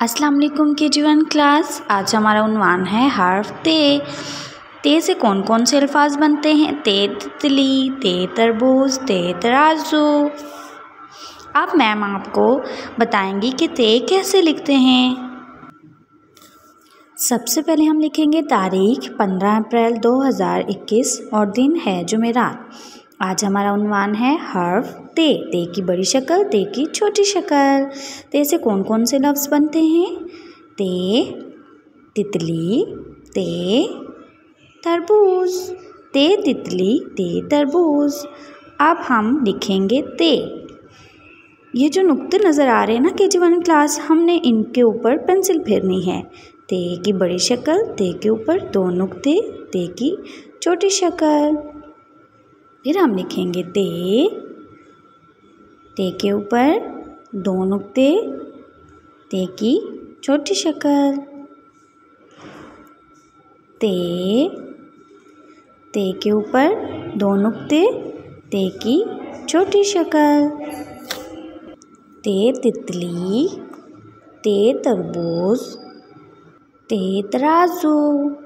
अस्सलाम वालेकुम KG1 class. आज हमारा उन्वान है हर्फ ते। ते से कौन कौन से अल्फाज बनते हैं? ते तितली, ते तरबूज, ते तराजू। अब मैम आपको बताएंगी कि ते कैसे लिखते हैं। सबसे पहले हम लिखेंगे तारीख 15 अप्रैल 2021 और दिन है जुमेरात। आज हमारा उन्वान है हर्फ ते। ते की बड़ी शक्ल, ते की छोटी शक्ल। ते से कौन कौन से लफ्ज़ बनते हैं? ते तितली, ते तरबूज, ते तितली, ते तरबूज। अब हम लिखेंगे ते। ये जो नुक्ते नज़र आ रहे हैं ना KG1 क्लास, हमने इनके ऊपर पेंसिल फेरनी है। ते की बड़ी शक्ल, ते के ऊपर 2 नुक्ते, ते की छोटी शक्ल। फिर हम लिखेंगे ते के ऊपर 2 नुक्ते, ते की छोटी शक्ल। ते के ऊपर 2 नुक्ते, ते की छोटी शक्ल। ते तितली, ते तरबूज, ते तराजू।